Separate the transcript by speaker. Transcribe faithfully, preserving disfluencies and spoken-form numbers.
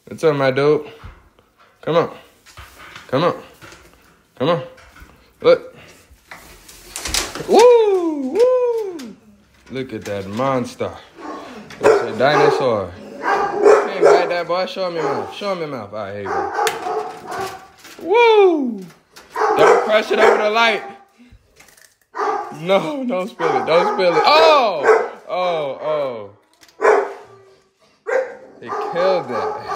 Speaker 1: What's up, my dude? Come on. Come on. Come on. Look. Woo! Woo! Look at that monster. It's a dinosaur. Can't bite that, boy. Show him your mouth. Show him your mouth. All right, here you go. Woo! Don't crush it over the light. No, don't spill it. Don't spill it. Oh! Oh, oh. It killed that.